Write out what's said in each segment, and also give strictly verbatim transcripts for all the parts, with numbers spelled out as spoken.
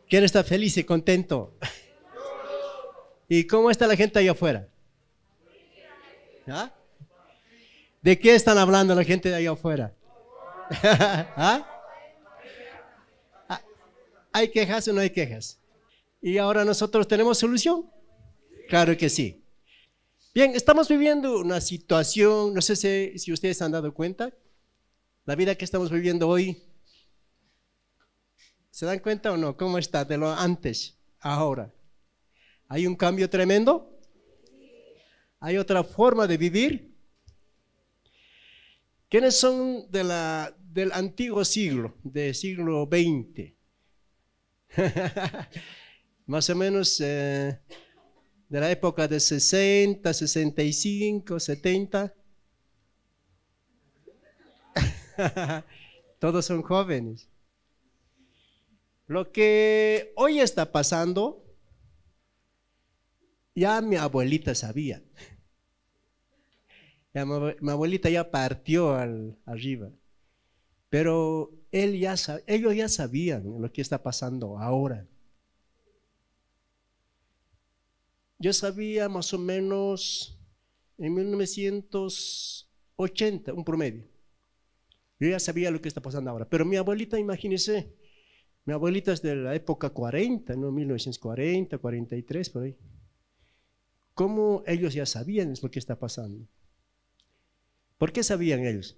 ¿Quién está feliz y contento? ¿Y cómo está la gente allá afuera? ¿Ah? ¿De qué están hablando la gente de allá afuera? ¿Ah? ¿Hay quejas o no hay quejas? ¿Y ahora nosotros tenemos solución? Claro que sí. Bien, estamos viviendo una situación, no sé si, si ustedes se han dado cuenta, la vida que estamos viviendo hoy, ¿se dan cuenta o no? ¿Cómo está de lo antes, ahora? ¿Hay un cambio tremendo? ¿Hay otra forma de vivir? ¿Quiénes son de la, del antiguo siglo, del siglo veinte? Más o menos eh, de la época de sesenta, sesenta y cinco, setenta. Todos son jóvenes. Lo que hoy está pasando, ya mi abuelita sabía. Ya mi, mi abuelita ya partió al, arriba. Pero él ya, ellos ya sabían lo que está pasando ahora. Yo sabía más o menos en mil novecientos ochenta, un promedio. Yo ya sabía lo que está pasando ahora. Pero mi abuelita, imagínense, mi abuelita es de la época cuarenta, ¿no? mil novecientos cuarenta, cuarenta y tres, por ahí. ¿Cómo ellos ya sabían lo que está pasando? ¿Por qué sabían ellos?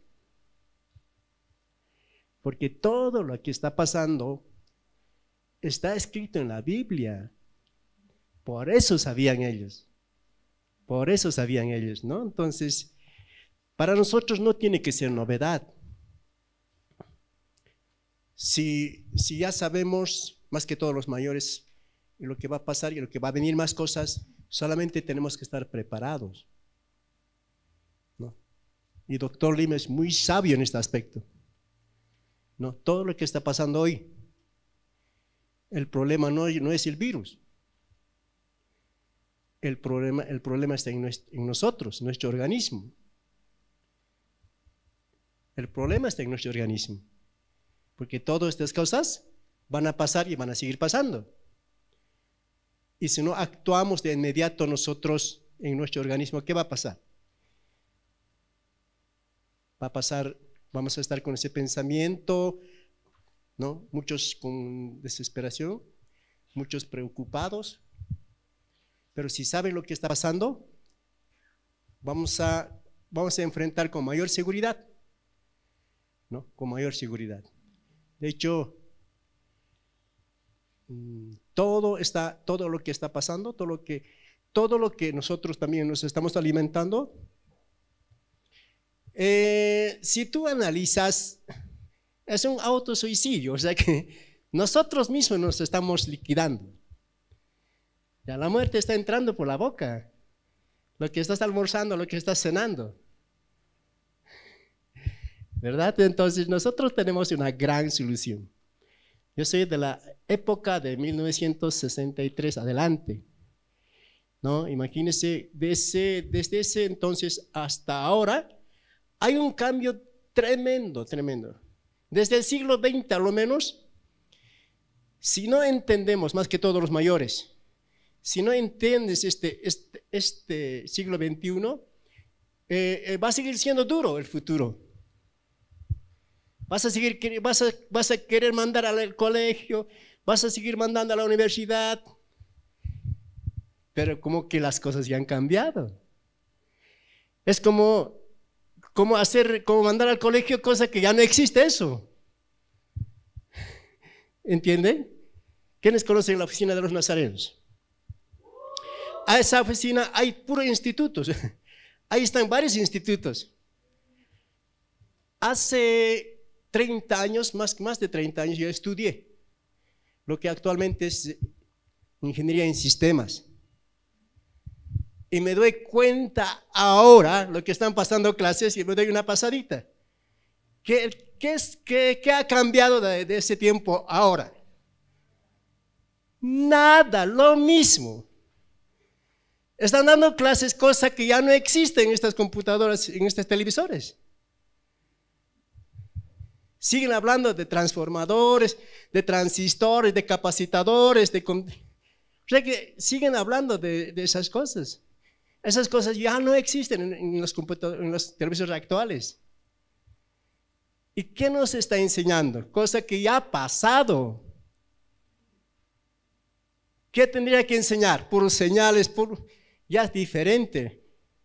Porque todo lo que está pasando está escrito en la Biblia. Por eso sabían ellos. Por eso sabían ellos, ¿no? Entonces, para nosotros no tiene que ser novedad. Si, si ya sabemos, más que todos los mayores, lo que va a pasar y lo que va a venir más cosas, solamente tenemos que estar preparados, ¿no? Y doctor Lima es muy sabio en este aspecto, ¿no? Todo lo que está pasando hoy, el problema no, no es el virus. El problema, el problema está en, nuestro, en nosotros, en nuestro organismo. El problema está en nuestro organismo. Porque todas estas cosas van a pasar y van a seguir pasando. Y si no actuamos de inmediato nosotros en nuestro organismo, ¿qué va a pasar? Va a pasar, vamos a estar con ese pensamiento, ¿no? Muchos con desesperación, muchos preocupados. Pero si saben lo que está pasando, vamos a, vamos a enfrentar con mayor seguridad, ¿no? Con mayor seguridad. De hecho, todo, está, todo lo que está pasando, todo lo que, todo lo que nosotros también nos estamos alimentando, eh, si tú analizas, es un autosuicidio, o sea que nosotros mismos nos estamos liquidando. Ya la muerte está entrando por la boca, lo que estás almorzando, lo que estás cenando, ¿verdad? Entonces nosotros tenemos una gran solución. Yo soy de la época de mil novecientos sesenta y tres adelante, ¿no? Imagínense, desde, desde ese entonces hasta ahora hay un cambio tremendo, tremendo. Desde el siglo veinte a lo menos, si no entendemos, más que todos los mayores, si no entiendes este, este, este siglo veintiuno, eh, eh, va a seguir siendo duro el futuro. Vas a, seguir, vas, a, vas a querer mandar al colegio, vas a seguir mandando a la universidad, pero como que las cosas ya han cambiado. Es como, como, hacer, como mandar al colegio cosa que ya no existe eso. ¿Entienden? ¿Quiénes conocen la oficina de los nazarenos? A esa oficina hay puros institutos. Ahí están varios institutos. Hace treinta años, más, más de treinta años, yo estudié lo que actualmente es ingeniería en sistemas. Y me doy cuenta ahora, lo que están pasando clases, y me doy una pasadita. ¿Qué, qué, es, qué, qué ha cambiado de, de ese tiempo ahora? Nada, lo mismo. Están dando clases, cosa que ya no existe en estas computadoras, en estos televisores. Siguen hablando de transformadores, de transistores, de capacitadores, de... O sea que siguen hablando de, de esas cosas. Esas cosas ya no existen en, en, los en los televisores actuales. ¿Y qué nos está enseñando? Cosa que ya ha pasado. ¿Qué tendría que enseñar? Por señales, por... ya es diferente.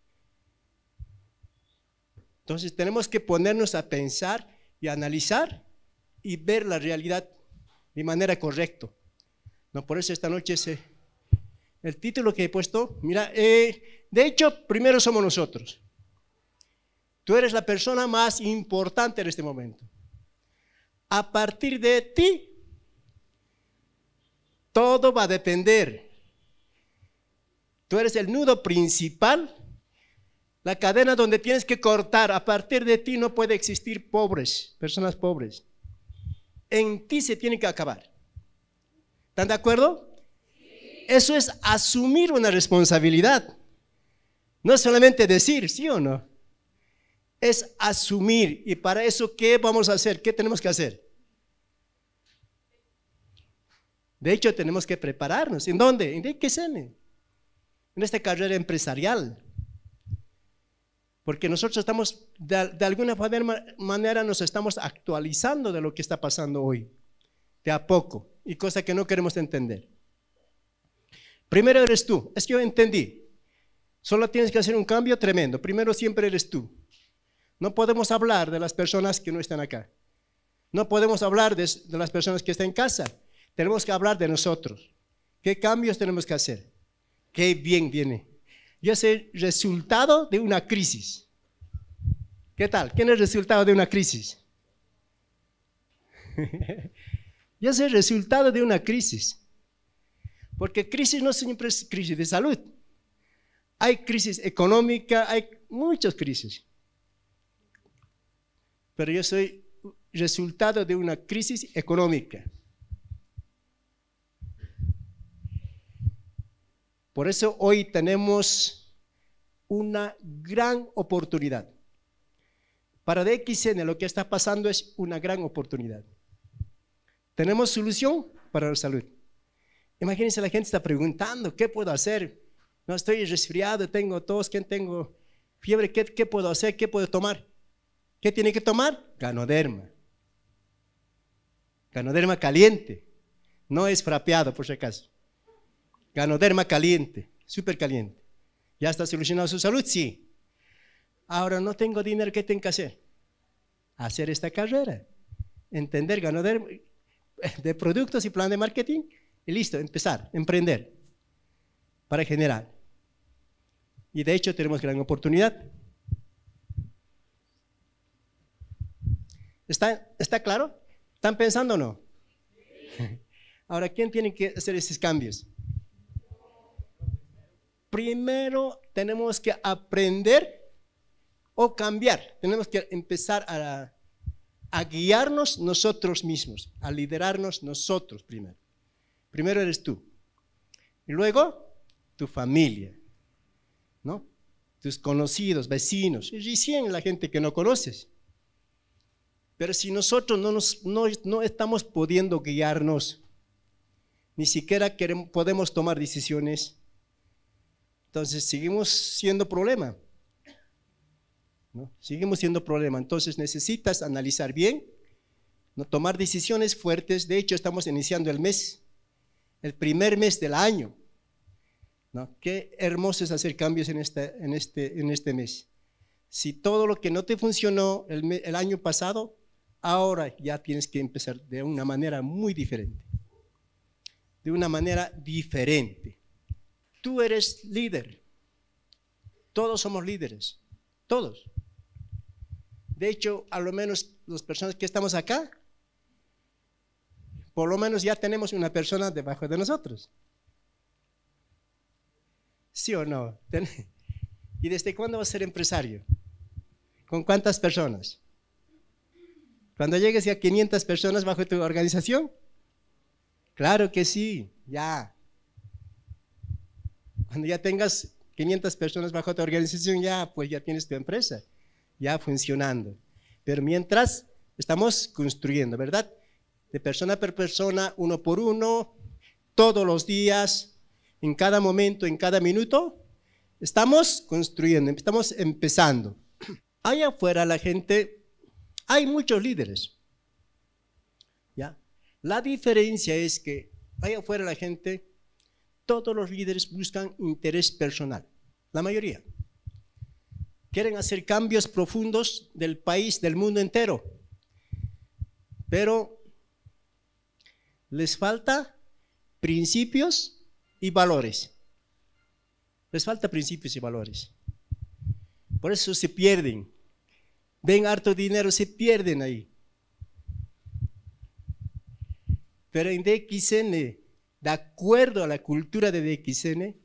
Entonces tenemos que ponernos a pensar y analizar y ver la realidad de manera correcta. No, por eso esta noche se, el título que he puesto, mira, eh, de hecho, primero somos nosotros. Tú eres la persona más importante en este momento. A partir de ti, todo va a depender. Tú eres el nudo principal, la cadena donde tienes que cortar. A partir de ti no puede existir pobres, personas pobres. En ti se tiene que acabar. ¿Están de acuerdo? Eso es asumir una responsabilidad. No es solamente decir, ¿sí o no? Es asumir. Y para eso, ¿qué vamos a hacer? ¿Qué tenemos que hacer? De hecho, tenemos que prepararnos. ¿En dónde? ¿En D X N? En esta carrera empresarial. Porque nosotros estamos, de, de alguna manera, nos estamos actualizando de lo que está pasando hoy. De a poco. Y cosa que no queremos entender. Primero eres tú. Es que yo entendí. Solo tienes que hacer un cambio tremendo. Primero siempre eres tú. No podemos hablar de las personas que no están acá. No podemos hablar de, de las personas que están en casa. Tenemos que hablar de nosotros. ¿Qué cambios tenemos que hacer? ¿Qué bien viene? Yo es el resultado de una crisis. ¿Qué tal? ¿Quién es el resultado de una crisis? Yo soy el resultado de una crisis. Porque crisis no siempre es crisis de salud. Hay crisis económica, hay muchas crisis. Pero yo soy resultado de una crisis económica. Por eso hoy tenemos una gran oportunidad. Para D X N lo que está pasando es una gran oportunidad. Tenemos solución para la salud. Imagínense, la gente está preguntando, ¿qué puedo hacer? No, estoy resfriado, tengo tos, ¿qué tengo? Fiebre, ¿qué, qué puedo hacer? ¿Qué puedo tomar? ¿Qué tiene que tomar? Ganoderma. Ganoderma caliente. No es frapeado, por si acaso. Ganoderma caliente, súper caliente. ¿Ya está solucionado su salud? Sí. Ahora no tengo dinero, ¿qué tengo que hacer? Hacer esta carrera. Entender Ganoderma de productos y plan de marketing. Y listo, empezar, emprender. Para generar. Y de hecho tenemos gran oportunidad. ¿Está, ¿Está claro? ¿Están pensando o no? Ahora, ¿quién tiene que hacer esos cambios? Primero tenemos que aprender o cambiar. Tenemos que empezar a, a guiarnos nosotros mismos, a liderarnos nosotros primero. Primero eres tú. Y luego tu familia, ¿no? Tus conocidos, vecinos, y recién la gente que no conoces. Pero si nosotros no, nos, no, no estamos pudiendo guiarnos, ni siquiera queremos, podemos tomar decisiones, entonces seguimos siendo problema, ¿no? Seguimos siendo problema. Entonces necesitas analizar bien, no tomar decisiones fuertes. De hecho, estamos iniciando el mes, el primer mes del año, ¿no? Qué hermoso es hacer cambios en este, en este, en este mes. Si todo lo que no te funcionó el, el año pasado, ahora ya tienes que empezar de una manera muy diferente. De una manera diferente. Tú eres líder. Todos somos líderes. Todos. De hecho, a lo menos las personas que estamos acá, por lo menos ya tenemos una persona debajo de nosotros. ¿Sí o no? ¿Y desde cuándo vas a ser empresario? ¿Con cuántas personas? Cuando llegues a quinientas personas bajo tu organización. Claro que sí, ya. Cuando ya tengas quinientas personas bajo tu organización, ya pues ya tienes tu empresa, ya funcionando. Pero mientras Estamos construyendo, ¿verdad? De persona por persona, uno por uno, todos los días, en cada momento, en cada minuto, estamos construyendo, estamos empezando. Allá afuera la gente, hay muchos líderes, ¿ya? La diferencia es que allá afuera la gente, todos los líderes buscan interés personal, la mayoría. Quieren hacer cambios profundos del país, del mundo entero, pero les falta principios y valores. Les falta principios y valores. Por eso se pierden. Ven harto dinero, se pierden ahí. Pero en D X N, de acuerdo a la cultura de D X N,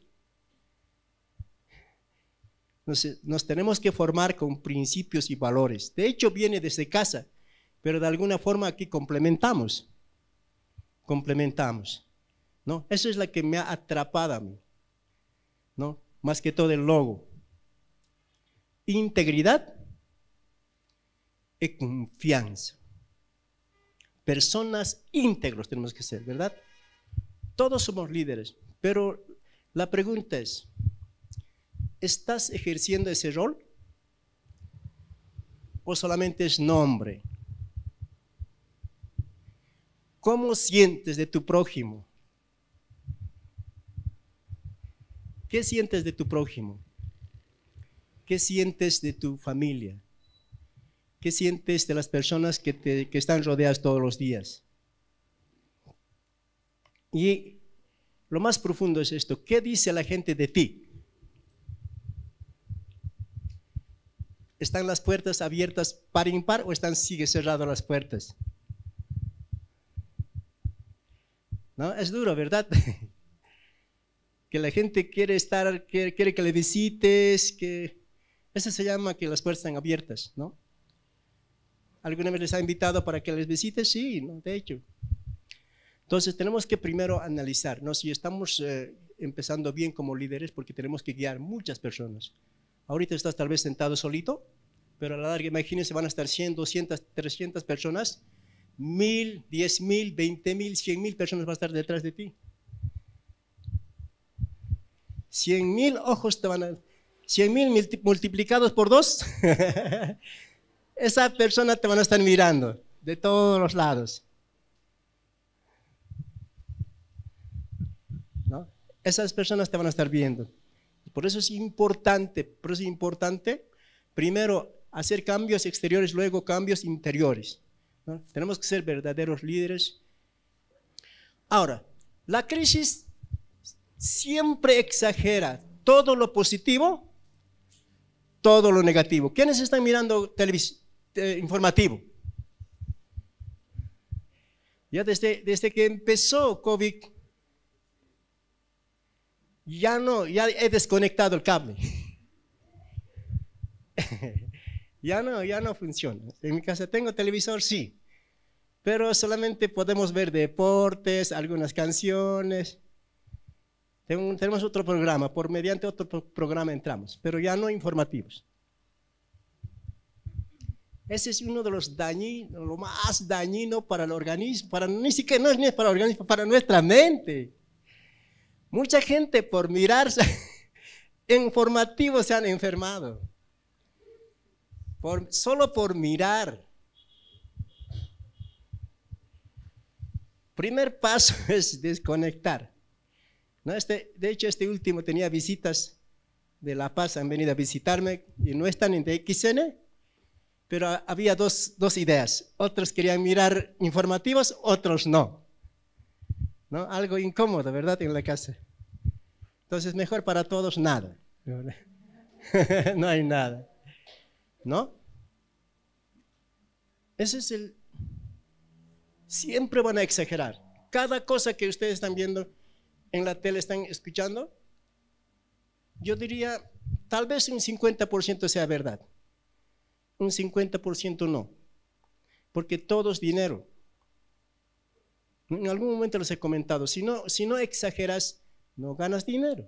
nos, nos tenemos que formar con principios y valores. De hecho, viene desde casa, pero de alguna forma aquí complementamos. Complementamos, ¿no? Eso es la que me ha atrapado a mí, ¿no? Más que todo el logo. Integridad y confianza. Personas íntegros tenemos que ser, ¿verdad? Todos somos líderes, pero la pregunta es, ¿estás ejerciendo ese rol? ¿O solamente es nombre? ¿Cómo sientes de tu prójimo? ¿Qué sientes de tu prójimo? ¿Qué sientes de tu familia? ¿Qué sientes de las personas que, te, que están rodeadas todos los días? Y lo más profundo es esto, ¿qué dice la gente de ti? ¿Están las puertas abiertas par impar o están sigue cerradas las puertas? ¿No? Es duro, ¿verdad? Que la gente quiere estar, quiere, quiere que le visites, que eso se llama que las puertas están abiertas, ¿no? ¿Alguna vez les ha invitado para que les visites? Sí, ¿no? De hecho. Entonces tenemos que primero analizar, ¿no? Si estamos eh, empezando bien como líderes, porque tenemos que guiar muchas personas. Ahorita estás tal vez sentado solito, pero a la larga, imagínense, van a estar cien, doscientas, trescientas personas, mil, diez mil, veinte mil, cien mil personas van a estar detrás de ti. Cien mil ojos te van a... Cien mil multiplicados por dos, esa persona te van a estar mirando de todos los lados. ¿No? Esas personas te van a estar viendo. Por eso es importante, por eso es importante, primero hacer cambios exteriores, luego cambios interiores, ¿no? Tenemos que ser verdaderos líderes. Ahora, la crisis siempre exagera todo lo positivo, todo lo negativo. ¿Quiénes están mirando televis eh, informativo? Ya desde, desde que empezó COVID, ya no, ya he desconectado el cable. Ya no, ya no funciona. En mi casa tengo televisor, sí, pero solamente podemos ver deportes, algunas canciones. Tenemos otro programa, por mediante otro programa entramos, pero ya no informativos. Ese es uno de los dañinos, lo más dañino para el organismo, para, ni siquiera no es ni para el organismo, para nuestra mente. Mucha gente por mirarse informativos se han enfermado, por, solo por mirar. Primer paso es desconectar. ¿No? Este, de hecho, este último tenía visitas de La Paz, han venido a visitarme y no están en D X N, pero había dos, dos ideas. Otros querían mirar informativos, otros no. ¿No? Algo incómodo, ¿verdad? En la casa. Entonces, mejor para todos nada. No hay nada. ¿No? Ese es el... Siempre van a exagerar. Cada cosa que ustedes están viendo en la tele, están escuchando, yo diría, tal vez un cincuenta por ciento sea verdad. Un cincuenta por ciento no. Porque todo es dinero. En algún momento les he comentado, si no, si no exageras, no ganas dinero.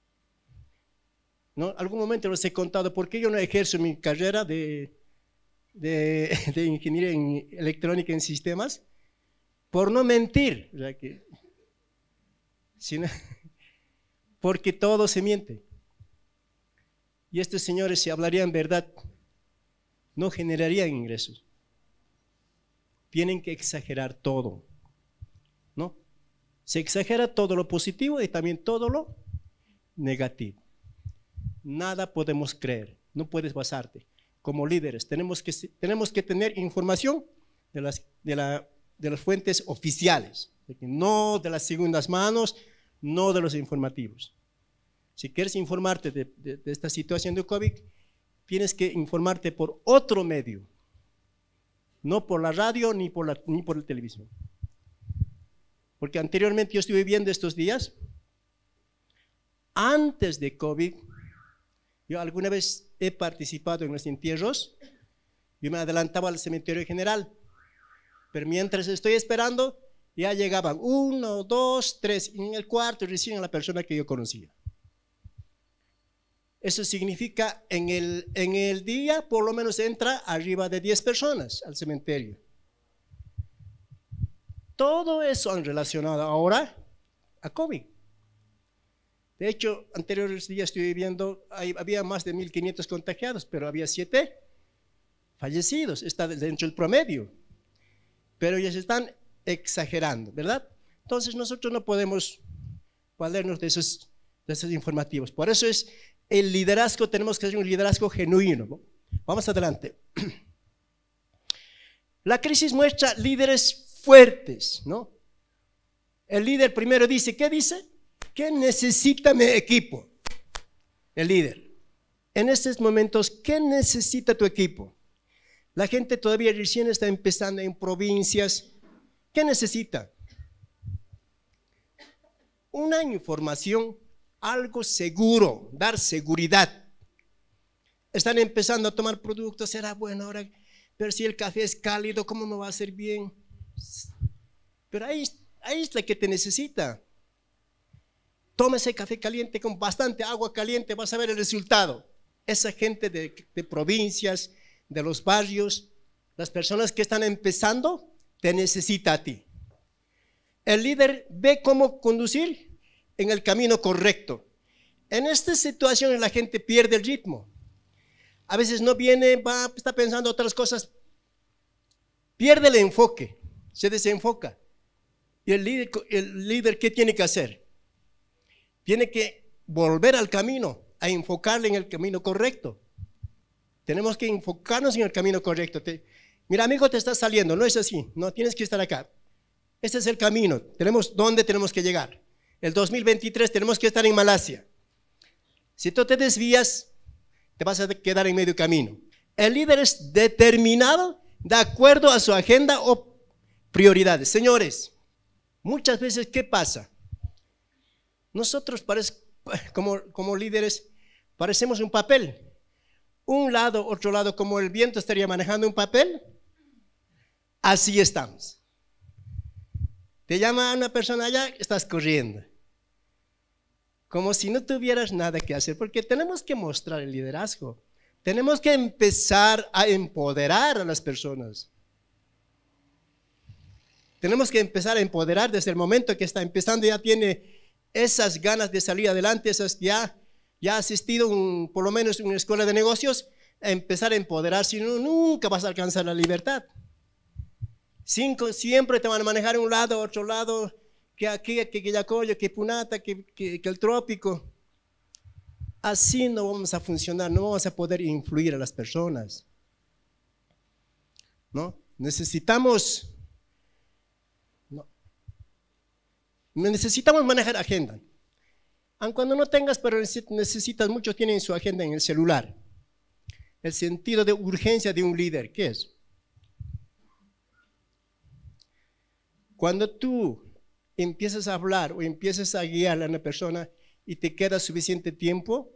¿No? En algún momento les he contado por qué yo no ejerzo mi carrera de, de, de ingeniería en electrónica en sistemas, por no mentir, o sea que, sino, porque todo se miente. Y estos señores, si hablarían verdad, no generarían ingresos. Tienen que exagerar todo, ¿no? Se exagera todo lo positivo y también todo lo negativo. Nada podemos creer, no puedes basarte. Como líderes tenemos que, tenemos que tener información de las, de, la, de las fuentes oficiales, no de las segundas manos, no de los informativos. Si quieres informarte de, de, de esta situación de COVID, tienes que informarte por otro medio, no por la radio ni por la, ni por la televisión. Porque anteriormente yo estuve viendo estos días, antes de COVID, yo alguna vez he participado en los entierros, yo me adelantaba al cementerio general, pero mientras estoy esperando, ya llegaban uno, dos, tres, y en el cuarto recién a la persona que yo conocía. Eso significa en el, en el día por lo menos entra arriba de diez personas al cementerio. Todo eso han relacionado ahora a COVID. De hecho, anteriores días estuve viendo, había más de mil quinientos contagiados, pero había siete fallecidos, está dentro del promedio. Pero ya se están exagerando, ¿verdad? Entonces nosotros no podemos valernos de esos, de esos informativos. Por eso es el liderazgo, tenemos que hacer un liderazgo genuino, ¿no? Vamos adelante. La crisis muestra líderes fuertes, ¿no? El líder primero dice, ¿qué dice? ¿Qué necesita mi equipo? El líder. En estos momentos, ¿qué necesita tu equipo? La gente todavía recién está empezando en provincias. ¿Qué necesita? Una información, algo seguro, dar seguridad. Están empezando a tomar productos, será bueno ahora, pero si el café es cálido, ¿cómo me va a hacer bien? Pero ahí, ahí es la que te necesita. Toma ese café caliente con bastante agua caliente, vas a ver el resultado. Esa gente de, de provincias, de los barrios, las personas que están empezando, te necesita a ti. El líder ve cómo conducir en el camino correcto. En esta situación la gente pierde el ritmo. A veces no viene, va, está pensando otras cosas. Pierde el enfoque, se desenfoca. ¿Y el líder, el líder qué tiene que hacer? Tiene que volver al camino, a enfocarle en el camino correcto. Tenemos que enfocarnos en el camino correcto. Te, mira, amigo, te estás saliendo, no es así, no tienes que estar acá. Este es el camino, tenemos dónde tenemos que llegar. El dos mil veintitrés tenemos que estar en Malasia. Si tú te desvías, te vas a quedar en medio camino. El líder es determinado de acuerdo a su agenda o prioridades. Señores, muchas veces, ¿qué pasa? Nosotros parece, como, como líderes parecemos un papel. Un lado, otro lado, como el viento estaría manejando un papel. Así estamos. Te llama una persona allá, estás corriendo. Como si no tuvieras nada que hacer, porque tenemos que mostrar el liderazgo. Tenemos que empezar a empoderar a las personas. Tenemos que empezar a empoderar desde el momento que está empezando, ya tiene esas ganas de salir adelante, esas ya, ya ha asistido un, por lo menos a una escuela de negocios, a empezar a empoderar, si no, nunca vas a alcanzar la libertad. Cinco, siempre te van a manejar un lado, otro lado, que aquí, que Quillacollo, que Punata, que, que, que el trópico. Así no vamos a funcionar, no vamos a poder influir a las personas, ¿no? Necesitamos, no, necesitamos manejar agenda. Aun cuando no tengas, pero necesitas, muchos tienen su agenda en el celular. El sentido de urgencia de un líder, ¿qué es? Cuando tú empiezas a hablar o empiezas a guiar a una persona y te queda suficiente tiempo,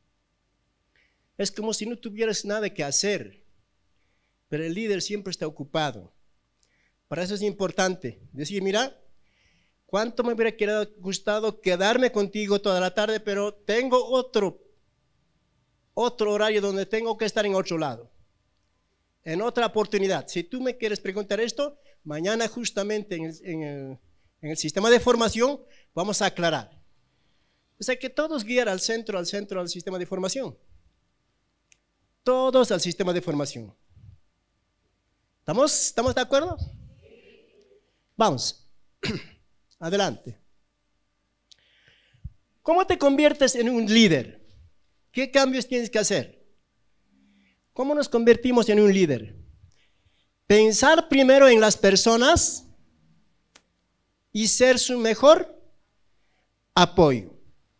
es como si no tuvieras nada que hacer, pero el líder siempre está ocupado. Para eso es importante decir, mira, cuánto me hubiera gustado quedarme contigo toda la tarde, pero tengo otro, otro horario donde tengo que estar en otro lado. en otra oportunidad. Si tú me quieres preguntar esto, mañana justamente en el, en el, en el sistema de formación vamos a aclarar. O sea que todos guían al centro, al centro, al sistema de formación. Todos al sistema de formación. ¿Estamos, ¿estamos de acuerdo? Vamos. Adelante. ¿Cómo te conviertes en un líder? ¿Qué cambios tienes que hacer? ¿Cómo nos convertimos en un líder? Pensar primero en las personas y ser su mejor apoyo.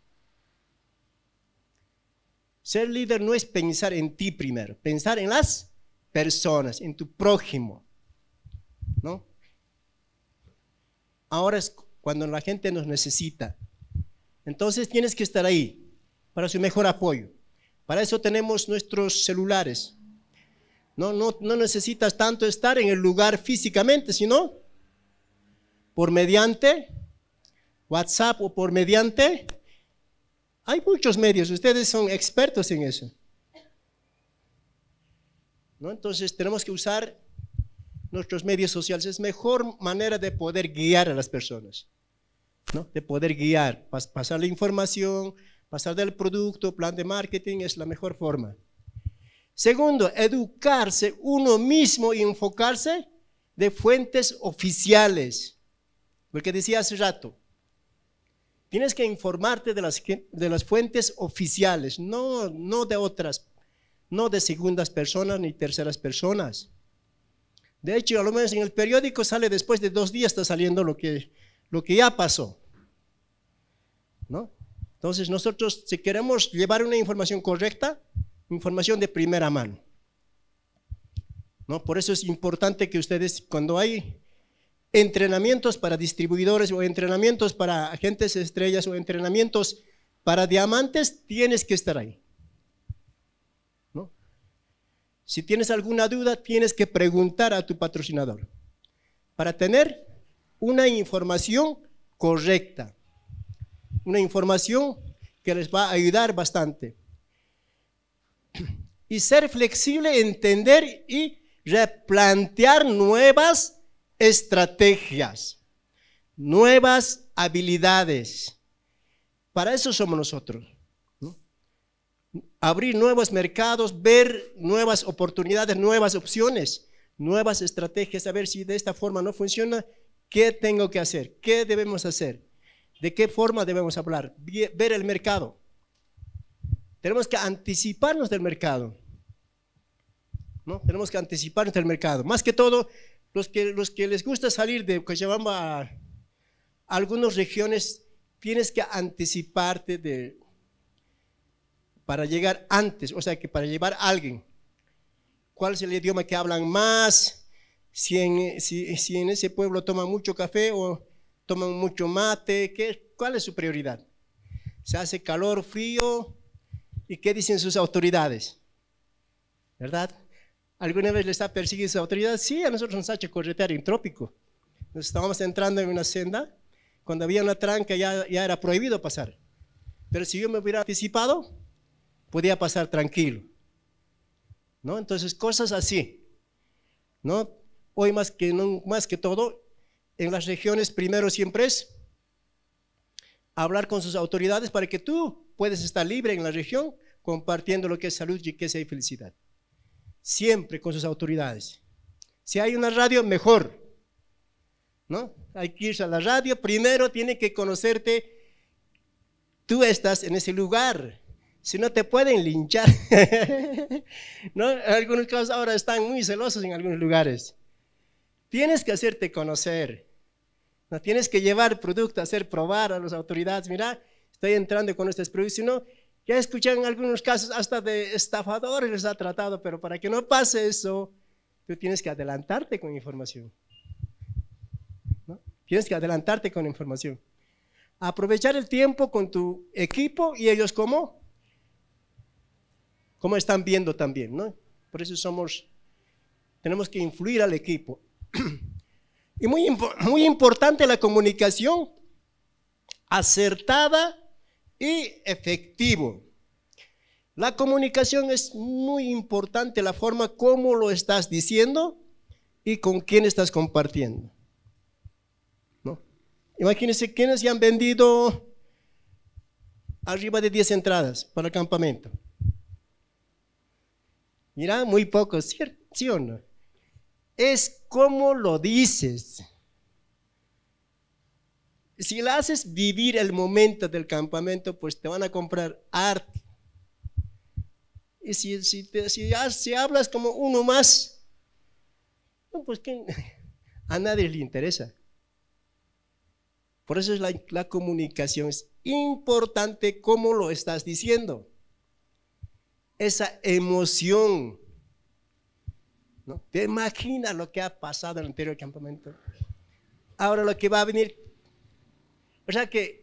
Ser líder no es pensar en ti primero, pensar en las personas, en tu prójimo, ¿no? Ahora es cuando la gente nos necesita. Entonces tienes que estar ahí para su mejor apoyo. Para eso tenemos nuestros celulares. No, no, no necesitas tanto estar en el lugar físicamente, sino por mediante WhatsApp o por mediante... Hay muchos medios, ustedes son expertos en eso, ¿no? Entonces tenemos que usar nuestros medios sociales, es mejor manera de poder guiar a las personas, ¿no? De poder guiar, pas pasar la información, pasar del producto, plan de marketing, es la mejor forma. Segundo, educarse uno mismo y enfocarse de fuentes oficiales, porque decía hace rato, tienes que informarte de las, de las fuentes oficiales, no, no de otras, no de segundas personas ni terceras personas. De hecho, a lo menos en el periódico sale después de dos días, está saliendo lo que, lo que ya pasó, ¿no? Entonces nosotros, si queremos llevar una información correcta, información de primera mano, ¿no? Por eso es importante que ustedes, cuando hay entrenamientos para distribuidores o entrenamientos para agentes estrellas o entrenamientos para diamantes, tienes que estar ahí, ¿no? Si tienes alguna duda, tienes que preguntar a tu patrocinador para tener una información correcta, una información que les va a ayudar bastante. Y ser flexible, entender y replantear nuevas estrategias, nuevas habilidades. Para eso somos nosotros, ¿no? Abrir nuevos mercados, ver nuevas oportunidades, nuevas opciones, nuevas estrategias, a ver si de esta forma no funciona, ¿qué tengo que hacer? ¿Qué debemos hacer? ¿De qué forma debemos hablar? Ver el mercado. Tenemos que anticiparnos del mercado, ¿no? Tenemos que anticiparnos del mercado. Más que todo, Los que, los que les gusta salir de Cochabamba a algunas regiones, tienes que anticiparte de, para llegar antes, o sea que para llevar a alguien. ¿Cuál es el idioma que hablan más? Si en, si, si en ese pueblo toman mucho café o toman mucho mate, ¿qué, ¿cuál es su prioridad? ¿Se hace calor, frío? ¿Y qué dicen sus autoridades? ¿Verdad? ¿Alguna vez les ha perseguido esa autoridad? Sí, a nosotros nos ha hecho corretear en trópico. Nos estábamos entrando en una senda, cuando había una tranca ya, ya era prohibido pasar. Pero si yo me hubiera anticipado, podía pasar tranquilo, ¿no? Entonces, cosas así, ¿no? Hoy más que, no, más que todo, en las regiones primero siempre es hablar con sus autoridades para que tú puedas estar libre en la región, compartiendo lo que es salud, riqueza y felicidad. Siempre con sus autoridades. Si hay una radio, mejor, ¿no? Hay que ir a la radio, primero tiene que conocerte, tú estás en ese lugar, si no te pueden linchar, ¿no? En algunos casos ahora están muy celosos en algunos lugares. Tienes que hacerte conocer, ¿no? Tienes que llevar producto, hacer probar a las autoridades, mira, estoy entrando con estos productos, si no, ya escuché en algunos casos hasta de estafadores les ha tratado, pero para que no pase eso, tú tienes que adelantarte con información, ¿no? Tienes que adelantarte con información. Aprovechar el tiempo con tu equipo y ellos como, como están viendo también, ¿no? Por eso somos, tenemos que influir al equipo. Y muy, muy importante la comunicación acertada y efectivo. La comunicación es muy importante, la forma como lo estás diciendo y con quién estás compartiendo, ¿no? Imagínense quienes ya han vendido arriba de diez entradas para el campamento. Mira, muy pocos, ¿cierto? ¿Sí o no? Es como lo dices. Si le haces vivir el momento del campamento, pues te van a comprar arte. Y si, si, te, si, si hablas como uno más, no, pues ¿qué? A nadie le interesa. Por eso es la, la comunicación es importante cómo lo estás diciendo. Esa emoción, ¿no? Te imaginas lo que ha pasado en el anterior campamento. Ahora lo que va a venir. O sea que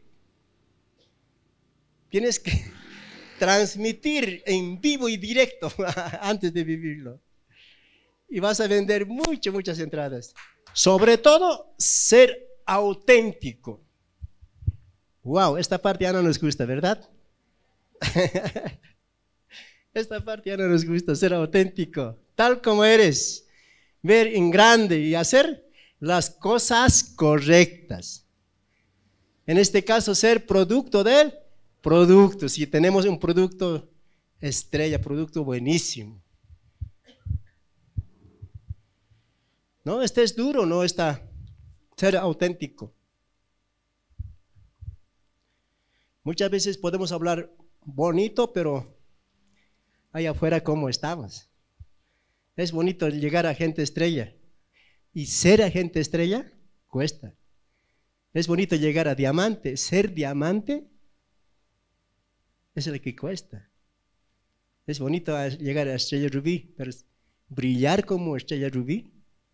tienes que transmitir en vivo y directo antes de vivirlo. Y vas a vender muchas, muchas entradas. Sobre todo, ser auténtico. Wow, esta parte ya no nos gusta, ¿verdad? Esta parte ya no nos gusta, ser auténtico, tal como eres. Ver en grande y hacer las cosas correctas. En este caso, ser producto del producto. Si tenemos un producto estrella, producto buenísimo. No, este es duro, no está. Ser auténtico. Muchas veces podemos hablar bonito, pero allá afuera, ¿cómo estamos? Es bonito llegar a gente estrella. Y ser agente estrella cuesta. Es bonito llegar a diamante. Ser diamante es lo que cuesta. Es bonito llegar a estrella rubí, pero brillar como estrella rubí,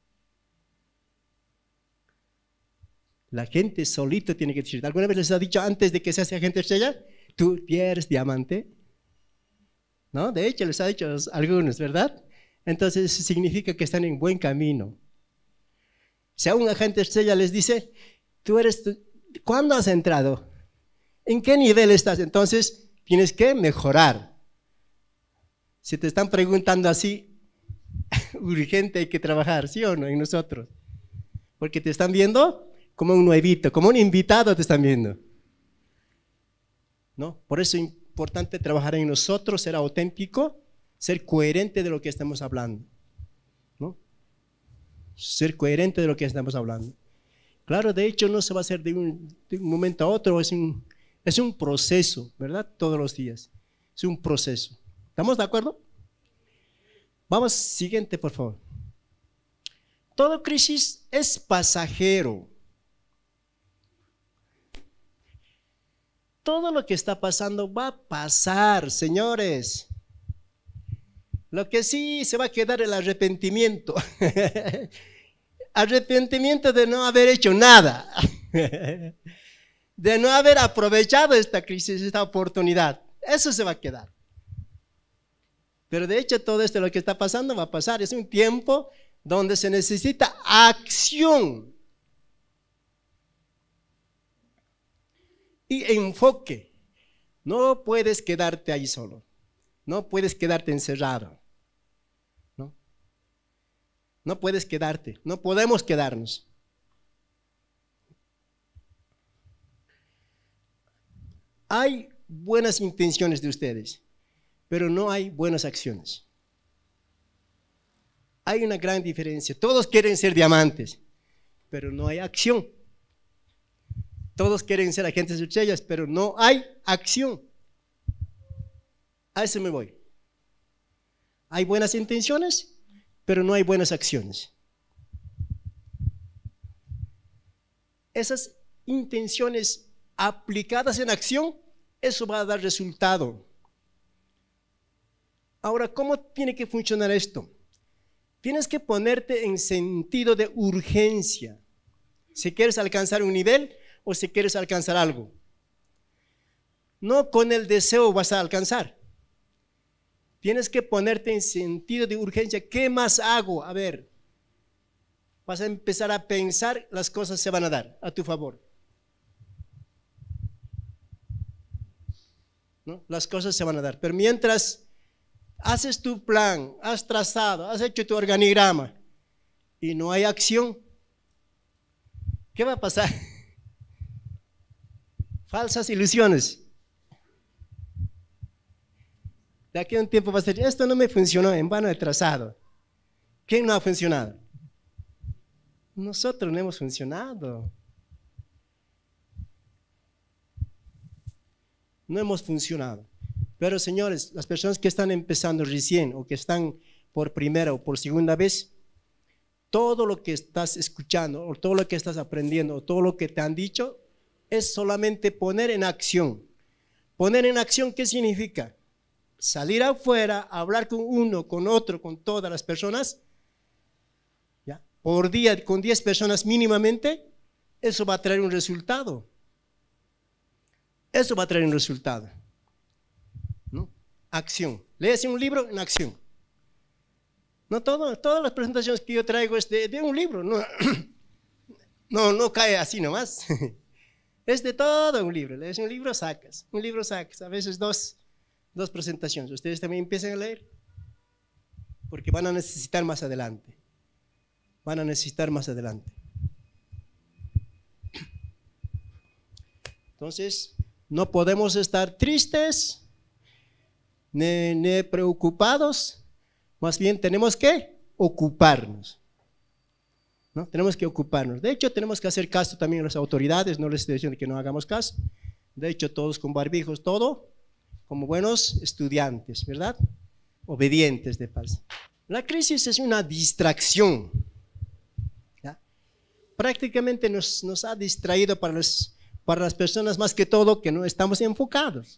la gente solito tiene que decir. ¿Alguna vez les ha dicho antes de que seas agente estrella? Tú eres diamante. ¿No? De hecho les ha dicho a algunos, ¿verdad? Entonces eso significa que están en buen camino. Si a un agente estrella les dice, tú eres, ¿cuándo has entrado? ¿En qué nivel estás? Entonces tienes que mejorar. Si te están preguntando así, urgente hay que trabajar, ¿sí o no? En nosotros. Porque te están viendo como un nuevito, como un invitado te están viendo. ¿No? Por eso es importante trabajar en nosotros, ser auténtico, ser coherente de lo que estamos hablando. ¿No? Ser coherente de lo que estamos hablando. Claro, de hecho no se va a hacer de un, de un momento a otro, es un, es un proceso, ¿verdad? Todos los días. Es un proceso. ¿Estamos de acuerdo? Vamos, siguiente, por favor. Toda crisis es pasajero. Todo lo que está pasando va a pasar, señores. Lo que sí se va a quedar el arrepentimiento. Arrepentimiento de no haber hecho nada. De no haber aprovechado esta crisis, esta oportunidad. Eso se va a quedar. Pero de hecho todo esto lo que está pasando va a pasar. Es un tiempo donde se necesita acción y enfoque. No puedes quedarte ahí solo. No puedes quedarte encerrado. No, no puedes quedarte. No podemos quedarnos. Hay buenas intenciones de ustedes, pero no hay buenas acciones. Hay una gran diferencia. Todos quieren ser diamantes, pero no hay acción. Todos quieren ser agentes estrellas, pero no hay acción. A eso me voy. Hay buenas intenciones, pero no hay buenas acciones. Esas intenciones aplicadas en acción, eso va a dar resultado. Ahora, ¿cómo tiene que funcionar esto? Tienes que ponerte en sentido de urgencia. Si quieres alcanzar un nivel o si quieres alcanzar algo. No con el deseo vas a alcanzar. Tienes que ponerte en sentido de urgencia. ¿Qué más hago? A ver, vas a empezar a pensar, las cosas se van a dar a tu favor. ¿no? Las cosas se van a dar. Pero mientras haces tu plan, has trazado, has hecho tu organigrama y no hay acción, ¿qué va a pasar? Falsas ilusiones. De aquí a un tiempo va a ser, esto no me funcionó, en vano he trazado. ¿Quién no ha funcionado? Nosotros no hemos funcionado. No hemos funcionado. Pero señores, las personas que están empezando recién o que están por primera o por segunda vez, todo lo que estás escuchando o todo lo que estás aprendiendo o todo lo que te han dicho es solamente poner en acción. Poner en acción, ¿qué significa? Salir afuera, hablar con uno, con otro, con todas las personas, ¿ya? Por día con diez personas mínimamente, eso va a traer un resultado. Eso va a traer un resultado, ¿no? Acción. Lees un libro en acción. No todo, todas las presentaciones que yo traigo es de, de un libro, no, no, no cae así nomás. Es de todo un libro. Lees un libro, sacas, un libro sacas, a veces dos. Dos presentaciones, ustedes también empiecen a leer, porque van a necesitar más adelante, van a necesitar más adelante. Entonces, no podemos estar tristes, ni, ni preocupados, más bien tenemos que ocuparnos, ¿no? Tenemos que ocuparnos. De hecho, tenemos que hacer caso también a las autoridades, no les estoy diciendo que no hagamos caso, de hecho, todos con barbijos, todo, como buenos estudiantes, ¿verdad? Obedientes de paz. La crisis es una distracción, ¿ya? Prácticamente nos, nos ha distraído para, los, para las personas más que todo que no estamos enfocados,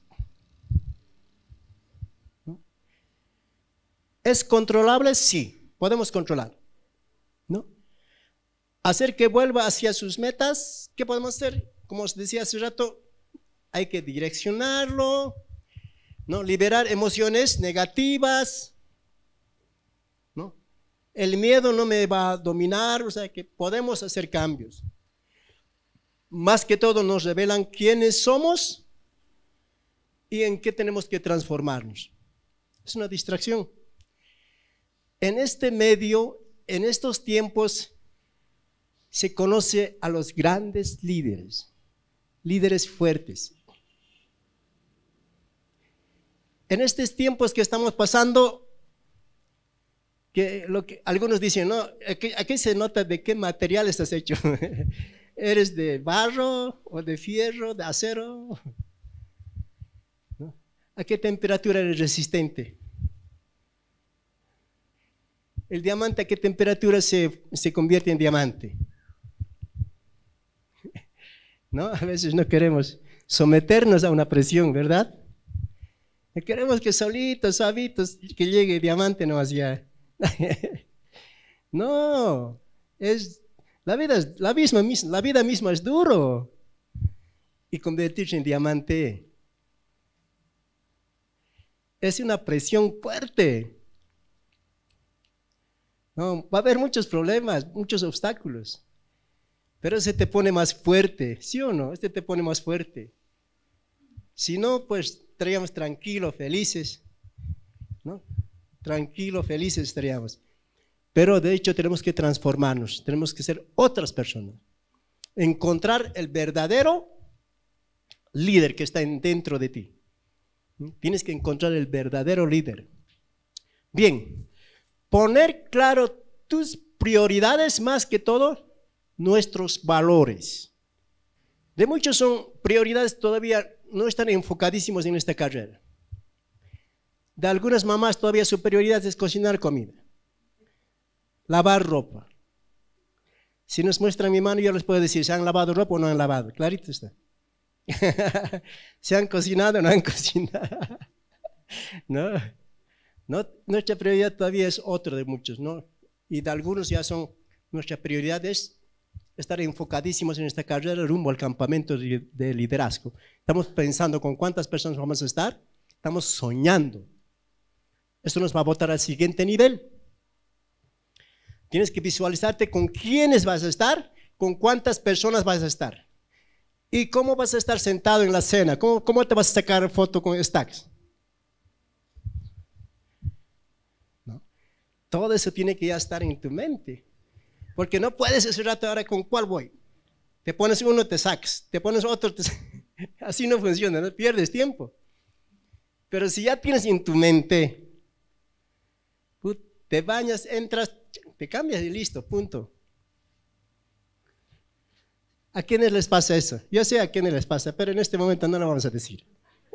¿no? ¿Es controlable? Sí, podemos controlar, ¿no? Hacer que vuelva hacia sus metas, ¿qué podemos hacer? Como os decía hace rato, hay que direccionarlo, ¿no? Liberar emociones negativas, ¿no? El miedo no me va a dominar, o sea que podemos hacer cambios. Más que todo nos revelan quiénes somos y en qué tenemos que transformarnos. Es una distracción. En este medio, en estos tiempos, se conoce a los grandes líderes, líderes fuertes. En estos tiempos que estamos pasando, que lo que algunos dicen, no, aquí, aquí se nota de qué material estás hecho. ¿Eres de barro o de fierro, de acero? ¿No? ¿A qué temperatura eres resistente? ¿El diamante a qué temperatura se, se convierte en diamante? ¿No? A veces no queremos someternos a una presión, ¿verdad? Queremos que solitos, suavitos, que llegue diamante nomás ya. No, es, la, vida es, la, misma, la vida misma es duro. Y convertirse en diamante es una presión fuerte. No, va a haber muchos problemas, muchos obstáculos. Pero ese te pone más fuerte, ¿sí o no? Este te pone más fuerte. Si no, pues estaríamos tranquilos, felices, ¿no? Tranquilos, felices estaríamos. Pero de hecho tenemos que transformarnos, tenemos que ser otras personas. Encontrar el verdadero líder que está dentro de ti. Tienes que encontrar el verdadero líder. Bien, poner claro tus prioridades, más que todo, nuestros valores. De muchos son prioridades todavía no están enfocadísimos en esta carrera. De algunas mamás todavía su prioridad es cocinar comida, lavar ropa. Si nos muestran mi mano, yo les puedo decir, ¿se han lavado ropa o no han lavado? Clarito está. ¿Se han cocinado o no han cocinado? No, no, nuestra prioridad todavía es otra de muchos, ¿no? Y de algunos ya son, nuestra prioridad es estar enfocadísimos en esta carrera rumbo al campamento de liderazgo. Estamos pensando con cuántas personas vamos a estar, estamos soñando. Esto nos va a botar al siguiente nivel. Tienes que visualizarte con quiénes vas a estar, con cuántas personas vas a estar. ¿Y cómo vas a estar sentado en la cena? ¿Cómo, cómo te vas a sacar foto con stacks? ¿No? Todo eso tiene que ya estar en tu mente. Porque no puedes ese rato ahora con cuál voy. Te pones uno, te sacas. Te pones otro, te sacas. Así no funciona, no pierdes tiempo. Pero si ya tienes en tu mente, te bañas, entras, te cambias y listo, punto. ¿A quiénes les pasa eso? Yo sé a quiénes les pasa, pero en este momento no lo vamos a decir.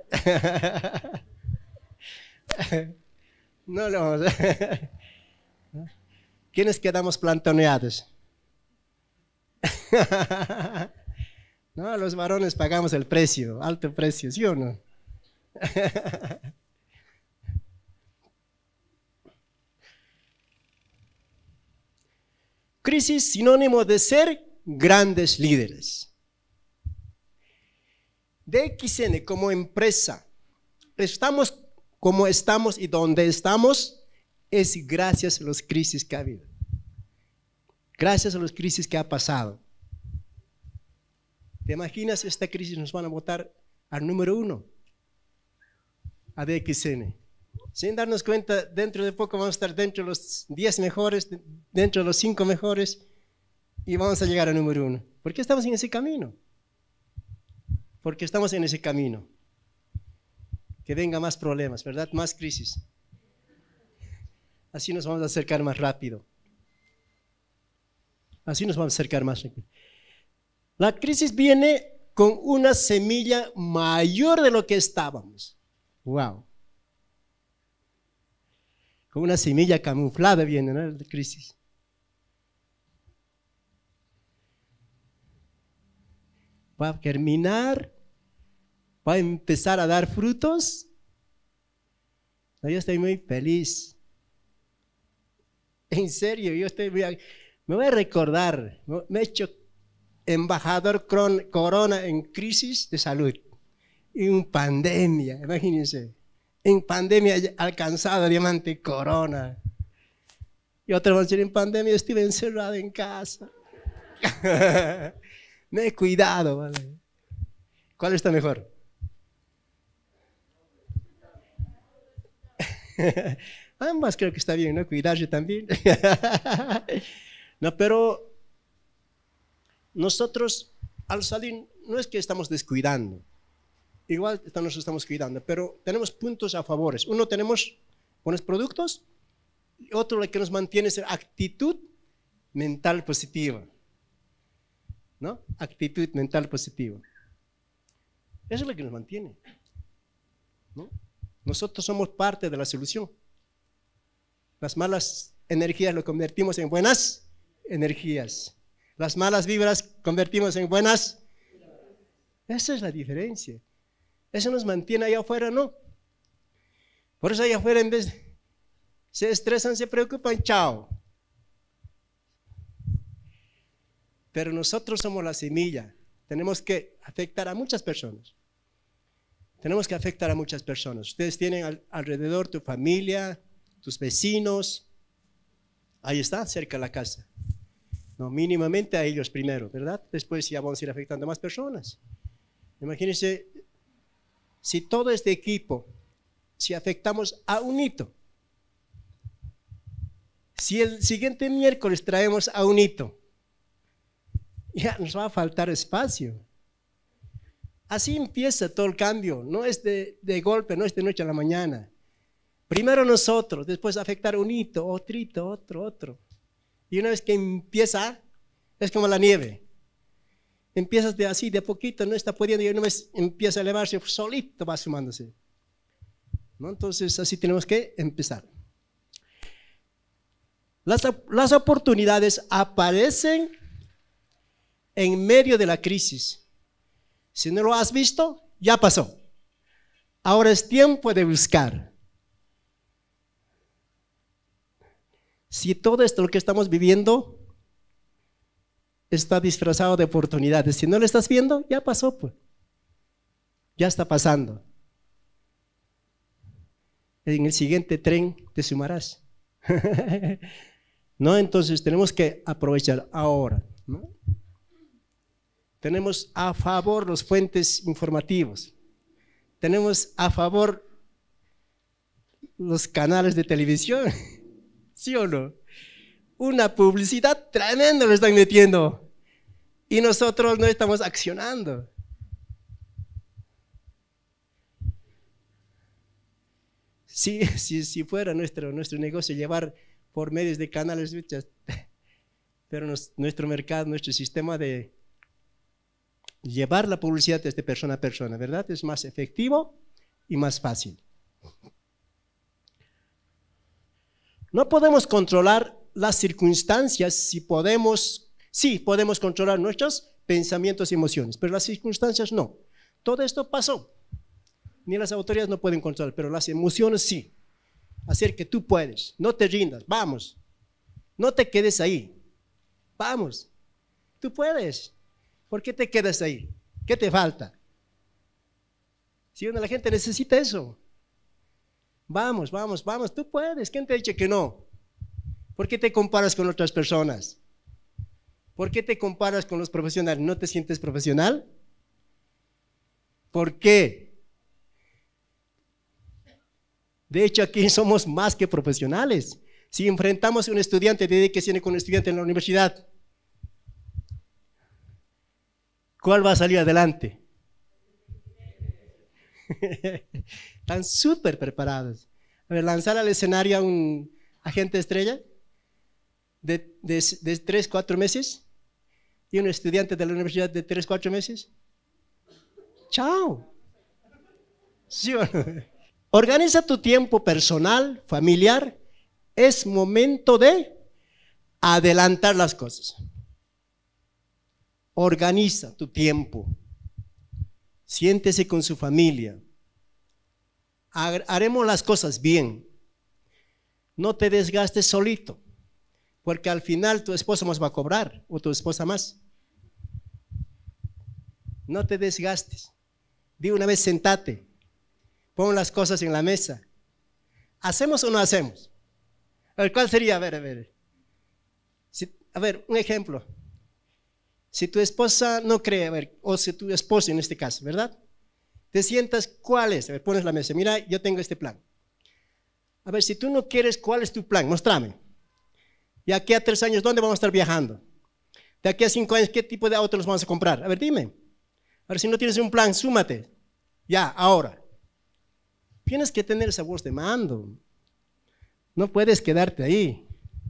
No lo vamos a decir. ¿Quiénes quedamos plantoneados? No, los varones pagamos el precio, alto precio, ¿sí o no? Crisis, sinónimo de ser grandes líderes. D X N como empresa, estamos como estamos y donde estamos es gracias a las crisis que ha habido. Gracias a las crisis que ha pasado. ¿Te imaginas esta crisis nos van a votar al número uno? A D X N. Sin darnos cuenta, dentro de poco vamos a estar dentro de los diez mejores, dentro de los cinco mejores y vamos a llegar al número uno. ¿Por qué estamos en ese camino? Porque estamos en ese camino. Que venga más problemas, ¿verdad? Más crisis. Así nos vamos a acercar más rápido. Así nos vamos a acercar más rápido. La crisis viene con una semilla mayor de lo que estábamos. Wow. Con una semilla camuflada viene, ¿no? La crisis. Va a germinar, va a empezar a dar frutos. Yo estoy muy feliz. En serio, yo estoy muy... Me voy a recordar, me he hecho embajador corona en crisis de salud. En pandemia, imagínense. En pandemia he alcanzado diamante corona. Y otro va a decir, en pandemia estuve encerrado en casa. Me he cuidado, ¿vale? ¿Cuál está mejor? Ambas creo que está bien, ¿no? Cuidarse también. No, pero nosotros al salir no es que estamos descuidando. Igual nos estamos cuidando, pero tenemos puntos a favores. Uno, tenemos buenos productos, y otro, lo que nos mantiene es actitud mental positiva. ¿No? Actitud mental positiva. Eso es lo que nos mantiene. ¿No? Nosotros somos parte de la solución. Las malas energías lo convertimos en buenas energías. Las malas vibras convertimos en buenas. Esa es la diferencia. Eso nos mantiene allá afuera, ¿no? Por eso allá afuera, en vez de se estresan, se preocupan, chao. Pero nosotros somos la semilla. Tenemos que afectar a muchas personas. Tenemos que afectar a muchas personas. Ustedes tienen al, alrededor tu familia, tus vecinos. Ahí está, cerca de la casa. No, mínimamente a ellos primero, ¿verdad? Después ya vamos a ir afectando a más personas. Imagínense, si todo este equipo, si afectamos a un hito, si el siguiente miércoles traemos a un hito, ya nos va a faltar espacio. Así empieza todo el cambio, no es de, de golpe, no es de noche a la mañana. Primero nosotros, después afectar un hito, otro hito, otro, otro. Y una vez que empieza, es como la nieve. Empiezas de así, de poquito, no está pudiendo, y una vez empieza a elevarse, solito va sumándose. ¿No? Entonces así tenemos que empezar. Las, las oportunidades aparecen en medio de la crisis. Si no lo has visto, ya pasó. Ahora es tiempo de buscar. Si todo esto lo que estamos viviendo está disfrazado de oportunidades, si no lo estás viendo, ya pasó, pues. Ya está pasando. En el siguiente tren te sumarás. ¿No? Entonces tenemos que aprovechar ahora, ¿no? tenemos a favor los fuentes informativos, tenemos a favor los canales de televisión, ¿sí o no? Una publicidad tremenda le están metiendo y nosotros no estamos accionando. Si, si, si fuera nuestro, nuestro negocio llevar por medios de canales, pero nos, nuestro mercado, nuestro sistema de llevar la publicidad desde persona a persona, ¿verdad? Es más efectivo y más fácil. No podemos controlar las circunstancias, si podemos, sí podemos controlar nuestros pensamientos y emociones, pero las circunstancias no. Todo esto pasó. Ni las autoridades no pueden controlar, pero las emociones sí. Hacer que tú puedes, no te rindas, vamos. No te quedes ahí, vamos. Tú puedes. ¿Por qué te quedas ahí? ¿Qué te falta? Si la gente necesita eso. Vamos, vamos, vamos, tú puedes. ¿Quién te ha dicho que no? ¿Por qué te comparas con otras personas? ¿Por qué te comparas con los profesionales? ¿No te sientes profesional? ¿Por qué? De hecho, aquí somos más que profesionales. Si enfrentamos a un estudiante, de que tiene con un estudiante en la universidad, ¿cuál va a salir adelante? Están súper preparados. A ver, lanzar al escenario a un agente estrella de, de, de tres, cuatro meses y un estudiante de la universidad de tres, cuatro meses. ¡Chao! ¿Sí o no? Organiza tu tiempo personal, familiar. Es momento de adelantar las cosas. Organiza tu tiempo. Siéntese con su familia. Haremos las cosas bien. No te desgastes solito, porque al final tu esposo más va a cobrar, o tu esposa más. No te desgastes. De una vez sentate. Pon las cosas en la mesa. ¿Hacemos o no hacemos? A ver, ¿cuál sería? A ver, a ver. Si, a ver, un ejemplo. Si tu esposa no cree, a ver, o si tu esposo en este caso, ¿verdad? Te sientas, ¿cuál es? A ver, pones la mesa. Mira, yo tengo este plan. A ver, si tú no quieres, ¿cuál es tu plan? Mostrame. De aquí a tres años, ¿dónde vamos a estar viajando? De aquí a cinco años, ¿qué tipo de auto nos vamos a comprar? A ver, dime. A ver, si no tienes un plan, súmate. Ya, ahora. Tienes que tener esa voz de mando. No puedes quedarte ahí.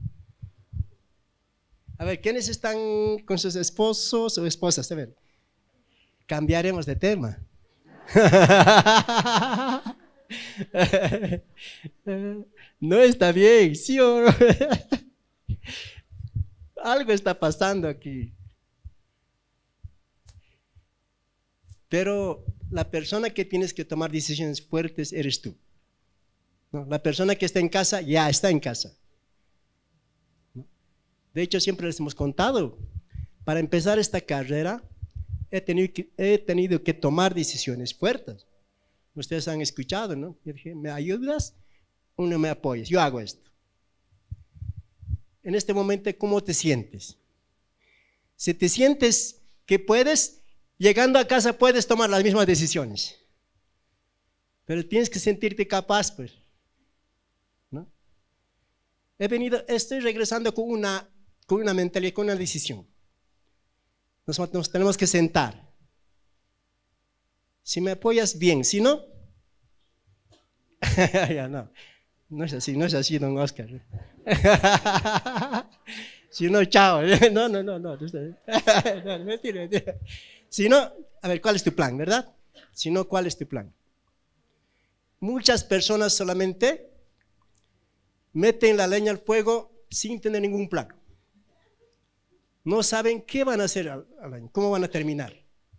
A ver, ¿quiénes están con sus esposos o esposas? A ver, cambiaremos de tema. No está bien, ¿sí o no? Algo está pasando aquí. Pero la persona que tienes que tomar decisiones fuertes eres tú. ¿No? La persona que está en casa ya está en casa. ¿No? De hecho, siempre les hemos contado, para empezar esta carrera he tenido que, he tenido que tomar decisiones fuertes. Ustedes han escuchado, ¿no? Yo dije, ¿me ayudas o no me apoyas? Yo hago esto. En este momento, ¿cómo te sientes? Si te sientes que puedes, llegando a casa puedes tomar las mismas decisiones. Pero tienes que sentirte capaz, pues. ¿No? He venido, estoy regresando con una, con una mentalidad, con una decisión. Nos, nos tenemos que sentar. Si me apoyas, bien. Si no, ya no. No es así, no es así, don Oscar. Si no, chao. No, no, no, no. No, mentira, mentira. Si no, a ver, ¿cuál es tu plan, verdad? Si no, ¿cuál es tu plan? Muchas personas solamente meten la leña al fuego sin tener ningún plan. No saben qué van a hacer al, al año, cómo van a terminar.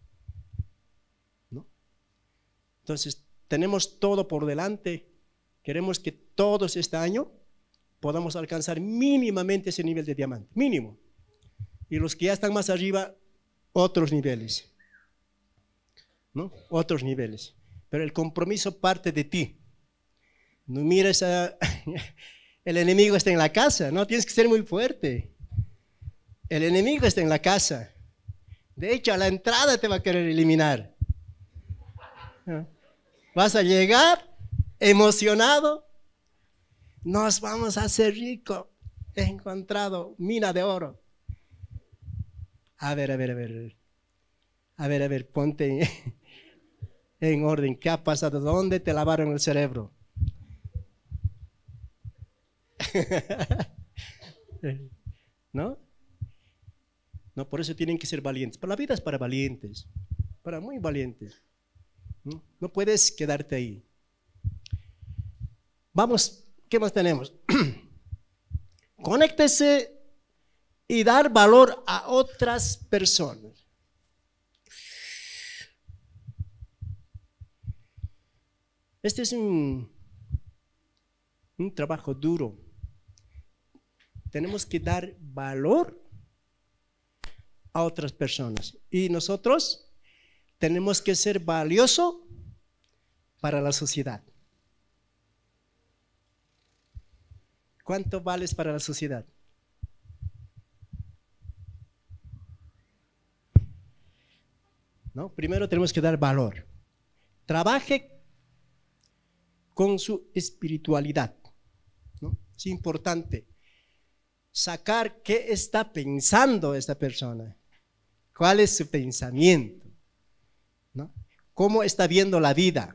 ¿No? Entonces, tenemos todo por delante. Queremos que todos este año podamos alcanzar mínimamente ese nivel de diamante, mínimo. Y los que ya están más arriba, otros niveles. ¿No? Otros niveles. Pero el compromiso parte de ti. No mires a... El enemigo está en la casa, no, tienes que ser muy fuerte. El enemigo está en la casa. De hecho, a la entrada te va a querer eliminar. Vas a llegar emocionado. Nos vamos a hacer ricos. He encontrado mina de oro. A ver, a ver, a ver. A ver, a ver, ponte en orden. ¿Qué ha pasado? ¿Dónde te lavaron el cerebro? ¿No? No, por eso tienen que ser valientes. Pero la vida es para valientes, para muy valientes. ¿No? No puedes quedarte ahí. Vamos, ¿qué más tenemos? Conéctese y dar valor a otras personas. Este es un, un trabajo duro. Tenemos que dar valor a otras personas. Y nosotros tenemos que ser valiosos para la sociedad. ¿Cuánto vales para la sociedad? ¿No? Primero tenemos que dar valor. Trabaje con su espiritualidad, ¿no? Es importante sacar qué está pensando esta persona, cuál es su pensamiento, ¿no? Cómo está viendo la vida.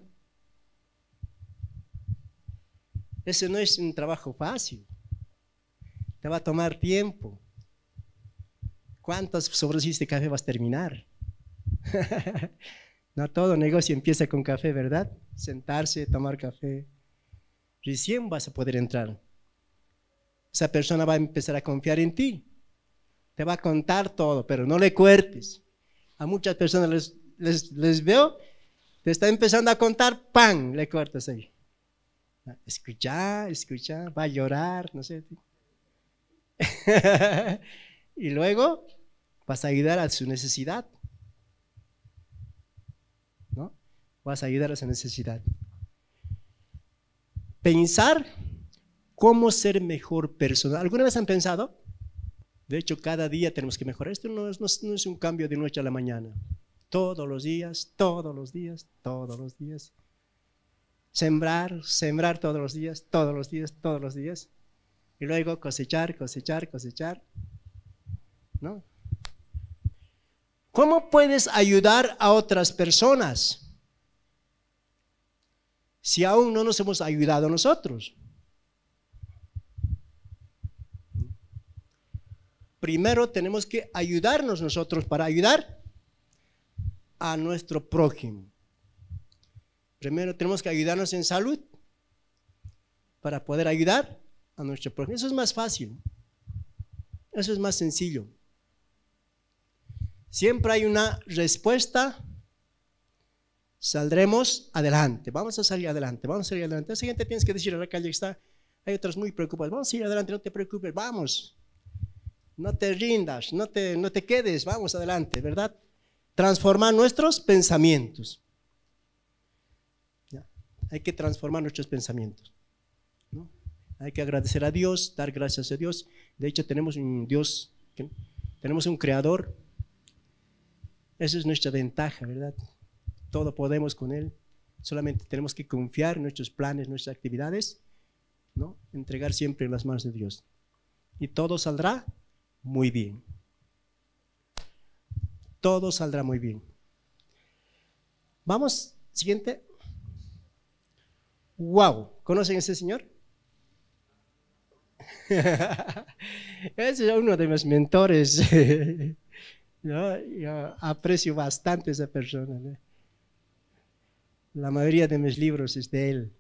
Ese no es un trabajo fácil, te va a tomar tiempo. ¿Cuántos sobres de café vas a terminar? No todo negocio empieza con café, ¿verdad? Sentarse, tomar café. Recién vas a poder entrar. Esa persona va a empezar a confiar en ti. Te va a contar todo, pero no le cuertes. A muchas personas les, les, les veo, te está empezando a contar, ¡pam! Le cortas ahí. Escucha, escucha, va a llorar, no sé. Y luego vas a ayudar a su necesidad. ¿No? Vas a ayudar a esa necesidad. Pensar cómo ser mejor persona. ¿Alguna vez han pensado? De hecho, cada día tenemos que mejorar. Esto no es, no es, no es un cambio de noche a la mañana. Todos los días, todos los días, todos los días. Sembrar, sembrar todos los días, todos los días, todos los días. Y luego cosechar, cosechar, cosechar. ¿No? ¿Cómo puedes ayudar a otras personas si aún no nos hemos ayudado nosotros? Primero tenemos que ayudarnos nosotros para ayudar a nuestro prójimo. Primero tenemos que ayudarnos en salud para poder ayudar a nuestro prójimo. Eso es más fácil. Eso es más sencillo. Siempre hay una respuesta. Saldremos adelante. Vamos a salir adelante. Vamos a salir adelante. Esa gente tienes que decir a la calle que está. Hay otros muy preocupados. Vamos a ir adelante, no te preocupes. Vamos. No te rindas, no te, no te quedes. Vamos adelante, ¿verdad? Transformar nuestros pensamientos. ¿Ya? Hay que transformar nuestros pensamientos, ¿no? Hay que agradecer a Dios, dar gracias a Dios. De hecho, tenemos un Dios, tenemos un Creador. Esa es nuestra ventaja, ¿verdad? Todo podemos con Él. Solamente tenemos que confiar en nuestros planes, nuestras actividades, ¿no? Entregar siempre en las manos de Dios. Y todo saldrá muy bien. Todo saldrá muy bien. Vamos, siguiente. Wow, ¿conocen a ese señor? Ese es uno de mis mentores. ¿No? Yo aprecio bastante a esa persona, ¿no? La mayoría de mis libros es de él.